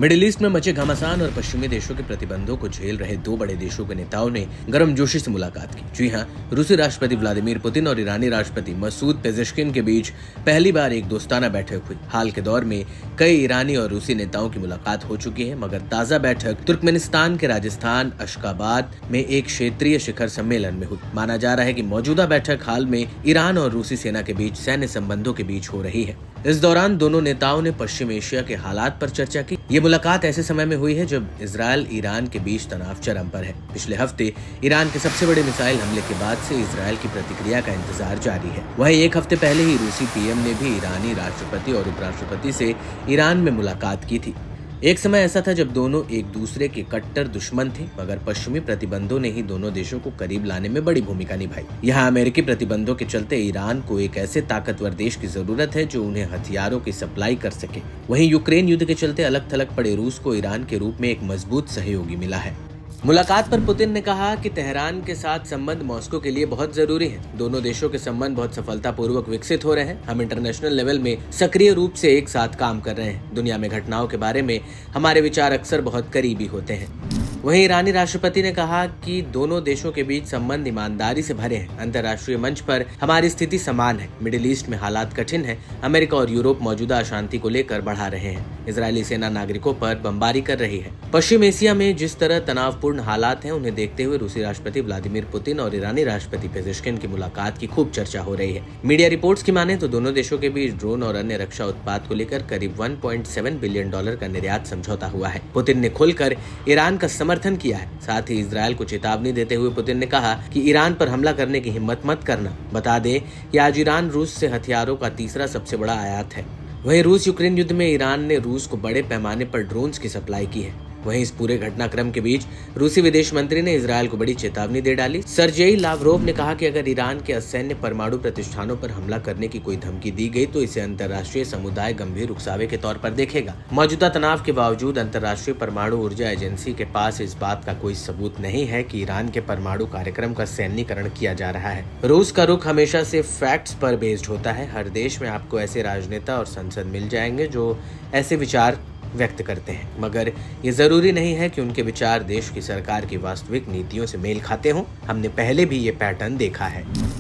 Middle east में मचे घमासान और पश्चिमी देशों के प्रतिबंधों को झेल रहे दो बड़े देशों के नेताओं ने गर्मजोशी से मुलाकात की। जी हां, रूसी राष्ट्रपति व्लादिमीर पुतिन और ईरानी राष्ट्रपति मसूद पेजेश्किन के बीच पहली बार एक दोस्ताना बैठक हुई। हाल के दौर में कई ईरानी और रूसी नेताओं की मुलाकात हो चुकी है, मगर ताजा बैठक तुर्कमेनिस्तान के राजस्थान अशकाबाद में एक क्षेत्रीय शिखर सम्मेलन में हुई। माना जा रहा है कि मौजूदा बैठक हाल में ईरान और रूसी सेना के बीच सैन्य संबंधों के बीच हो रही है। इस दौरान दोनों नेताओं ने पश्चिम एशिया के हालात पर चर्चा की। ये मुलाकात ऐसे समय में हुई है जब इजरायल ईरान के बीच तनाव चरम पर है। पिछले हफ्ते ईरान के सबसे बड़े मिसाइल हमले के बाद से इजरायल की प्रतिक्रिया का इंतजार जारी है। वहीं एक हफ्ते पहले ही रूसी पीएम ने भी ईरानी राष्ट्रपति और उपराष्ट्रपति से ईरान में मुलाकात की थी। एक समय ऐसा था जब दोनों एक दूसरे के कट्टर दुश्मन थे, मगर पश्चिमी प्रतिबंधों ने ही दोनों देशों को करीब लाने में बड़ी भूमिका निभाई। यहाँ अमेरिकी प्रतिबंधों के चलते ईरान को एक ऐसे ताकतवर देश की जरूरत है जो उन्हें हथियारों की सप्लाई कर सके। वहीं यूक्रेन युद्ध के चलते अलग थलग पड़े रूस को ईरान के रूप में एक मजबूत सहयोगी मिला है। मुलाकात पर पुतिन ने कहा कि तेहरान के साथ संबंध मॉस्को के लिए बहुत जरूरी है। दोनों देशों के संबंध बहुत सफलतापूर्वक विकसित हो रहे हैं। हम इंटरनेशनल लेवल में सक्रिय रूप से एक साथ काम कर रहे हैं। दुनिया में घटनाओं के बारे में हमारे विचार अक्सर बहुत करीबी होते हैं। वहीं ईरानी राष्ट्रपति ने कहा कि दोनों देशों के बीच संबंध ईमानदारी से भरे हैं। अंतर्राष्ट्रीय मंच पर हमारी स्थिति समान है। मिडिल ईस्ट में हालात कठिन है। अमेरिका और यूरोप मौजूदा अशांति को लेकर बढ़ा रहे हैं। इजरायली सेना नागरिकों पर बमबारी कर रही है। पश्चिम एशिया में जिस तरह तनावपूर्ण हालात हैं, उन्हें देखते हुए रूसी राष्ट्रपति व्लादिमीर पुतिन और ईरानी राष्ट्रपति पेजेश्किन की मुलाकात की खूब चर्चा हो रही है। मीडिया रिपोर्ट्स की माने तो दोनों देशों के बीच ड्रोन और अन्य रक्षा उत्पाद को लेकर करीब $1.7 बिलियन का निर्यात समझौता हुआ है। पुतिन ने खुलकर ईरान का समर्थन किया है। साथ ही इजरायल को चेतावनी देते हुए पुतिन ने कहा कि ईरान पर हमला करने की हिम्मत मत करना। बता दें कि आज ईरान रूस से हथियारों का तीसरा सबसे बड़ा आयात है। वहीं रूस यूक्रेन युद्ध में ईरान ने रूस को बड़े पैमाने पर ड्रोन्स की सप्लाई की है। वहीं इस पूरे घटनाक्रम के बीच रूसी विदेश मंत्री ने इजरायल को बड़ी चेतावनी दे डाली। सर्जेई लावरोव ने कहा कि अगर ईरान के असैन्य परमाणु प्रतिष्ठानों पर हमला करने की कोई धमकी दी गई तो इसे अंतर्राष्ट्रीय समुदाय गंभीर उकसावे के तौर पर देखेगा। मौजूदा तनाव के बावजूद अंतर्राष्ट्रीय परमाणु ऊर्जा एजेंसी के पास इस बात का कोई सबूत नहीं है कि ईरान के परमाणु कार्यक्रम का सैन्यीकरण किया जा रहा है। रूस का रुख हमेशा से फैक्ट्स पर बेस्ड होता है। हर देश में आपको ऐसे राजनेता और संसद मिल जाएंगे जो ऐसे विचार व्यक्त करते हैं, मगर ये जरूरी नहीं है कि उनके विचार देश की सरकार की वास्तविक नीतियों से मेल खाते हों। हमने पहले भी ये पैटर्न देखा है।